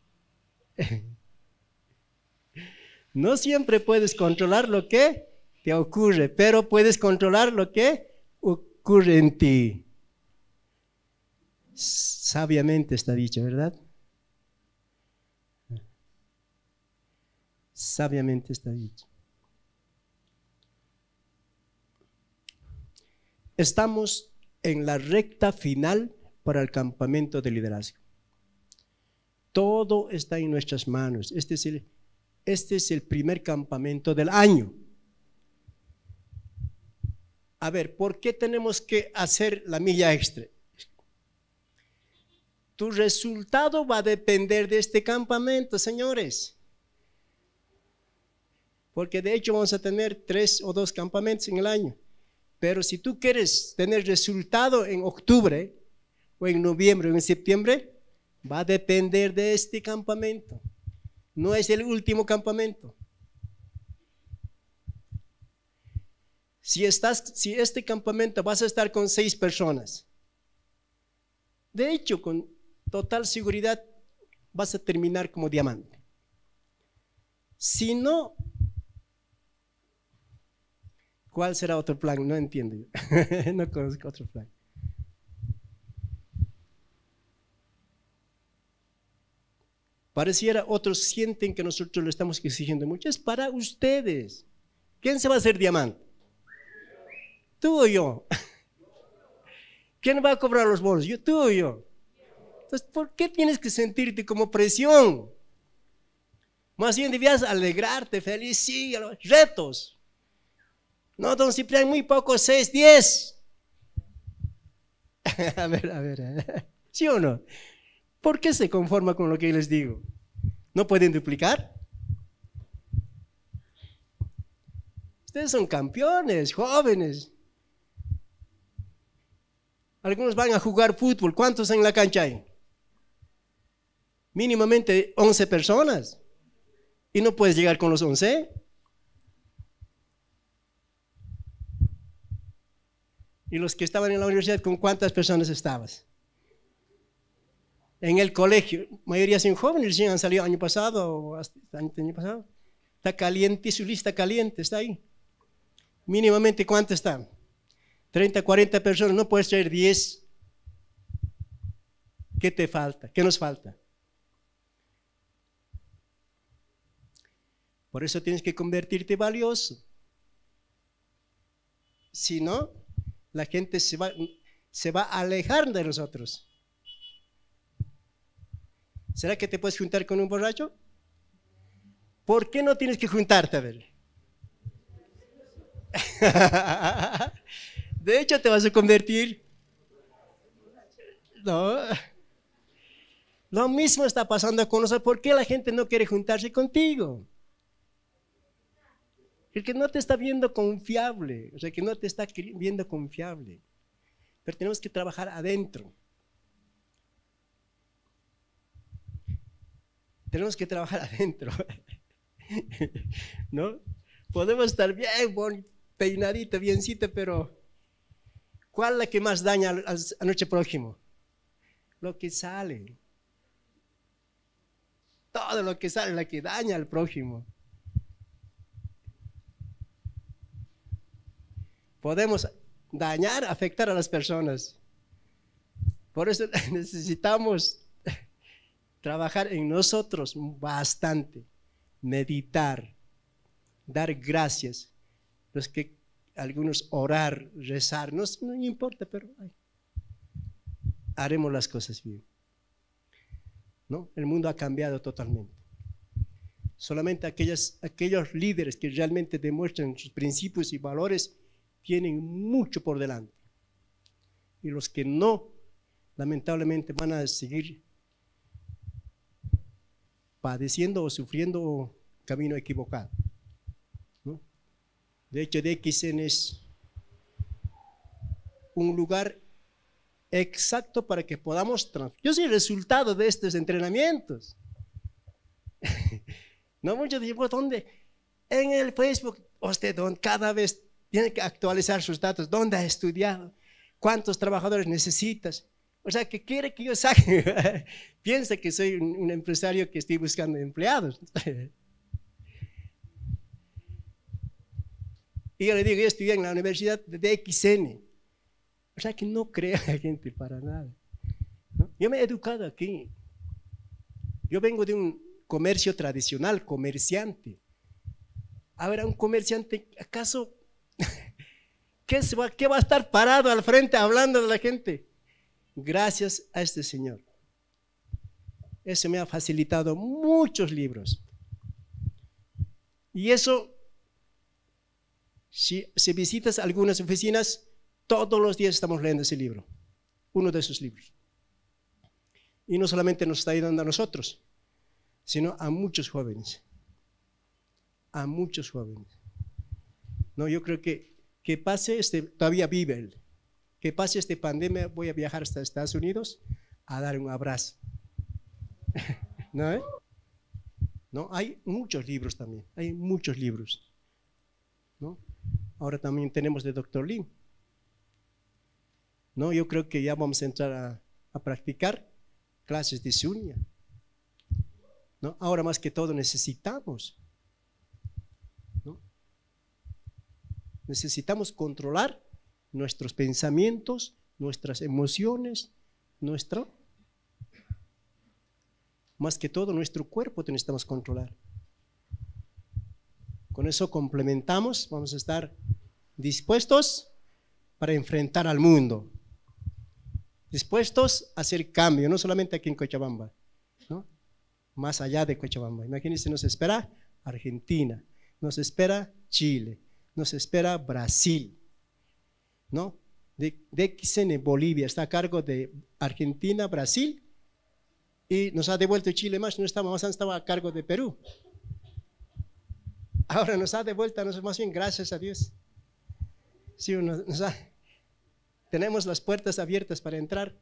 No siempre puedes controlar lo que te ocurre, pero puedes controlar lo que ocurre en ti. Sabiamente está dicho, ¿verdad? Sabiamente está dicho. Estamos en la recta final para el campamento de liderazgo. Todo está en nuestras manos. Este es el, este es el primer campamento del año. A ver, ¿por qué tenemos que hacer la milla extra? Tu resultado va a depender de este campamento, señores. Porque de hecho vamos a tener tres o dos campamentos en el año. Pero si tú quieres tener resultado en octubre, o en noviembre, o en septiembre, va a depender de este campamento. No es el último campamento. Si, estás, si este campamento vas a estar con seis personas, de hecho, con total seguridad vas a terminar como diamante. Si no, ¿cuál será otro plan? No entiendo yo. No conozco otro plan. Pareciera otros sienten que nosotros lo estamos exigiendo mucho. Es para ustedes. ¿Quién se va a hacer diamante? ¿Tú o yo? ¿Quién va a cobrar los bonos? ¿Yo, tú o yo? Entonces, ¿por qué tienes que sentirte como presión? Más bien debías alegrarte, feliz, sí, retos. No, don Ciprián, muy poco, seis, diez. A ver, a ver, ¿sí o no? ¿Por qué se conforma con lo que les digo? ¿No pueden duplicar? Ustedes son campeones, jóvenes. Algunos van a jugar fútbol. ¿Cuántos en la cancha hay? Mínimamente once personas. ¿Y no puedes llegar con los once? ¿Y los que estaban en la universidad, con cuántas personas estabas? En el colegio, mayoría son jóvenes, recién han salido año pasado o hasta año pasado. Está caliente, su lista caliente, está ahí. Mínimamente, ¿cuánto están? treinta, cuarenta personas, no puedes traer diez. ¿Qué te falta? ¿Qué nos falta? Por eso tienes que convertirte valioso. Si no, la gente se va, se va a alejar de nosotros. ¿Será que te puedes juntar con un borracho? ¿Por qué no tienes que juntarte? A ver. De hecho, te vas a convertir. No. Lo mismo está pasando con nosotros. ¿Por qué la gente no quiere juntarse contigo? El que no te está viendo confiable, o sea, que no te está viendo confiable. Pero tenemos que trabajar adentro. Tenemos que trabajar adentro. ¿No? Podemos estar bien, bon, peinadito, biencito, pero ¿cuál es la que más daña a, a nuestro prójimo? Lo que sale. Todo lo que sale, la que daña al prójimo. Podemos dañar, afectar a las personas. Por eso necesitamos trabajar en nosotros bastante, meditar, dar gracias, los que algunos orar, rezar, no, no importa, pero ay, haremos las cosas bien. ¿No? El mundo ha cambiado totalmente. Solamente aquellas, aquellos líderes que realmente demuestran sus principios y valores tienen mucho por delante. Y los que no, lamentablemente van a seguir padeciendo o sufriendo camino equivocado, ¿no? De hecho, D X N es un lugar exacto para que podamos transformar. Yo soy el resultado de estos entrenamientos. No muchos dicen, ¿dónde? En el Facebook, usted cada vez tiene que actualizar sus datos. ¿Dónde ha estudiado? ¿Cuántos trabajadores necesitas? O sea, que quiere que yo saque. Piensa que soy un, un empresario que estoy buscando empleados. Y yo le digo, yo estudié en la Universidad de D X N. O sea, que no crea la gente para nada, ¿no? Yo me he educado aquí. Yo vengo de un comercio tradicional, comerciante. Ahora, un comerciante, ¿acaso ¿qué, se va, qué va a estar parado al frente hablando de la gente? Gracias a este señor. Eso me ha facilitado muchos libros. Y eso Si, si visitas algunas oficinas, todos los días estamos leyendo ese libro, uno de esos libros. Y no solamente nos está ayudando a nosotros, sino a muchos jóvenes, a muchos jóvenes. No, yo creo que, que pase este, todavía vive él, que pase esta pandemia, voy a viajar hasta Estados Unidos a dar un abrazo. ¿No, eh? ¿No? Hay muchos libros también, hay muchos libros, ¿no? Ahora también tenemos de doctor Lin, ¿no? Yo creo que ya vamos a entrar a, a practicar clases de Sunya, ¿no? Ahora más que todo necesitamos, ¿no? Necesitamos controlar nuestros pensamientos, nuestras emociones, nuestro, más que todo nuestro cuerpo necesitamos controlar. Con eso complementamos, vamos a estar dispuestos para enfrentar al mundo, dispuestos a hacer cambio, no solamente aquí en Cochabamba, ¿no? Más allá de Cochabamba. Imagínense, nos espera Argentina, nos espera Chile, nos espera Brasil, ¿no? De, de X N Bolivia está a cargo de Argentina, Brasil, y nos ha devuelto Chile más, no estaba, más estaba a cargo de Perú. Ahora nos ha devuelto, nos, más bien gracias a Dios. Sí, nos, nos ha, tenemos las puertas abiertas para entrar.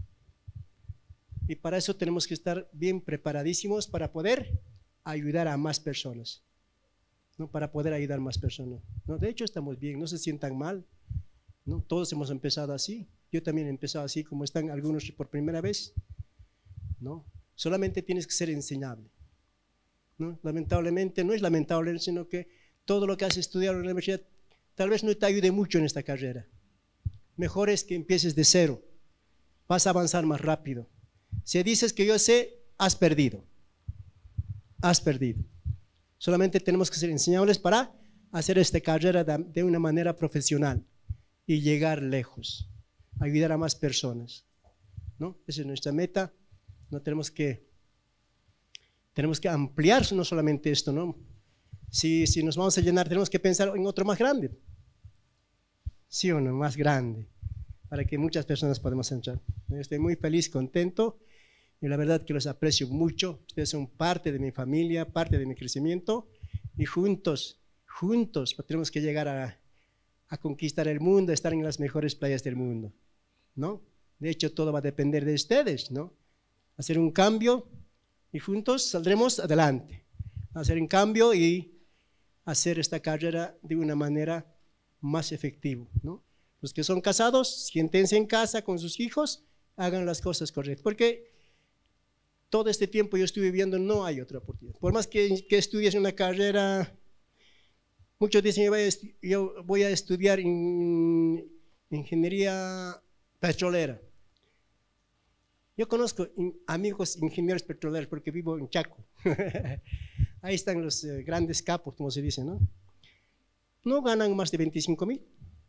Y para eso tenemos que estar bien preparadísimos para poder ayudar a más personas, ¿no? Para poder ayudar a más personas, ¿no? De hecho estamos bien, no se sientan mal, ¿no? Todos hemos empezado así, yo también he empezado así como están algunos por primera vez, ¿no? Solamente tienes que ser enseñable, ¿no? Lamentablemente, no es lamentable, sino que todo lo que has estudiado en la universidad tal vez no te ayude mucho en esta carrera. Mejor es que empieces de cero, vas a avanzar más rápido. Si dices que yo sé, has perdido, has perdido. Solamente tenemos que ser enseñables para hacer esta carrera de una manera profesional y llegar lejos, ayudar a más personas, ¿no? Esa es nuestra meta. No tenemos que, tenemos que ampliar no solamente esto, ¿no? Si, si nos vamos a llenar, tenemos que pensar en otro más grande, ¿sí o no? Más grande, para que muchas personas podamos entrar. Estoy muy feliz, contento, y la verdad que los aprecio mucho. Ustedes son parte de mi familia, parte de mi crecimiento, y juntos, juntos tenemos que llegar a, a conquistar el mundo, a estar en las mejores playas del mundo, ¿no? De hecho, todo va a depender de ustedes, ¿no? Hacer un cambio y juntos saldremos adelante. Hacer un cambio y hacer esta carrera de una manera más efectiva, ¿no? Los que son casados, siéntense en casa con sus hijos, hagan las cosas correctas, porque todo este tiempo yo estuve viendo, no hay otra oportunidad. Por más que, que estudies una carrera, muchos dicen, yo voy a, yo voy a estudiar in, ingeniería petrolera. Yo conozco in, amigos ingenieros petroleros porque vivo en Chaco. Ahí están los eh, grandes capos, como se dice, ¿no? No ganan más de veinticinco mil.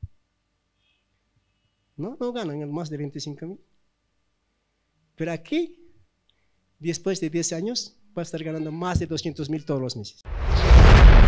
No, no ganan más de veinticinco mil. Pero aquí, después de diez años, va a estar ganando más de doscientos mil todos los meses.